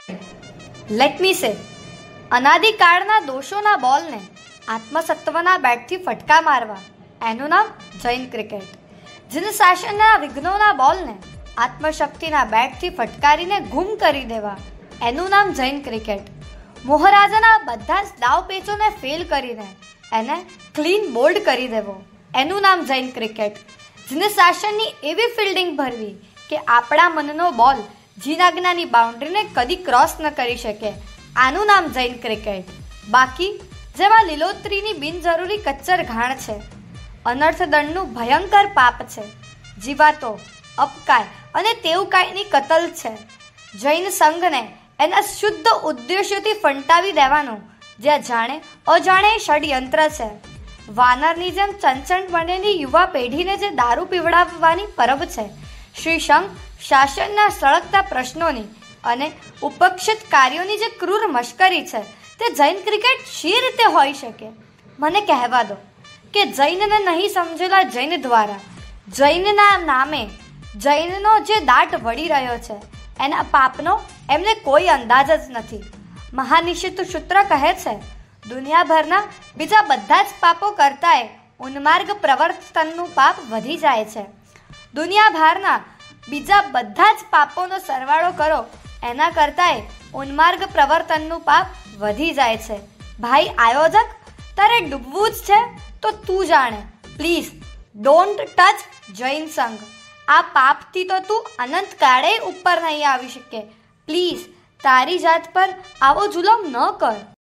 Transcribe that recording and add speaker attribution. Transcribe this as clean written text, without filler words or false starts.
Speaker 1: Let me સે, અનાદિકાળના દોષોના બોલને આત્મસત્વના બેટથી ફટકા મારવા, એનું નામ જૈન ક્રિકેટ. જીન શાસનના વિઘ્નોના બોલને આત્મશક્તિના બેટથી ફટકારીને ગુમ કરી દેવા, એનું નામ જૈન ક્રિકેટ. મોહરાજાના બધા જ દાવ પેચોને ફેલ કરીને એને ક્લીન બોલ્ડ કરી દેવો, એનું નામ જૈન ક્રિકેટ. જીન શાસનની એવી ફિલ્ડિંગ ભરવી કે આપણા મનનો બોલ જીનાજ્ઞાની બાઉન્ડ્રીને કદી ક્રોસ ન કરી શકે, આનું નામ જૈન ક્રિકેટ. બાકી જેમાં લીલોતરીની બિનજરૂરી કચ્ચર ઘાણ છે, અનર્થદંડનું ભયંકર પાપ છે, જીવાતો, અપકાય અને તેવકાયની કતલ છે. જૈન સંઘને એના શુદ્ધ ઉદ્દેશ્યથી ફંટાવી દેવાનું, જ્યાં જાણે અજાણે ષડયંત્ર છે. વાનરની જેમ ચંચળ બનેલી યુવા પેઢીને જે દારૂ પીવડાવવાની પરબ છે, શ્રી સંઘ શાસનના સળગતા પ્રશ્નોની અને ઉપક્ષિત કાર્યોની જે ક્રૂર મશ્કરી છે, તે જૈન ક્રિકેટ શી રીતે હોઈ શકે? મને કહેવા દો કે જૈનને નહીં સમજેલા જૈન દ્વારા જૈનના નામે જૈનનો જે દાટ વળી રહ્યો છે, એના પાપનો એમને કોઈ અંદાજ જ નથી. મહાનિષિત સૂત્ર કહે છે, દુનિયાભરના બીજા બધા જ પાપો કરતાંય ઉન્માર્ગ પ્રવર્તનનું પાપ વધી જાય છે. દુનિયાભરના બીજા બધા જ પાપોનો સરવાળો કરો, એના કરતાંય ઉન્માર્ગ પ્રવર્તનનું પાપ વધી જાય છે. ભાઈ આયોજક, તારે ડૂબવું જ છે તો તું જાણે. પ્લીઝ ડોન્ટ ટચ જૈન સંઘ. આ પાપથી તો તું અનંત કાળે ઉપર નહીં આવી શકે. પ્લીઝ તારી જાત પર આવો જુલમ ન કર.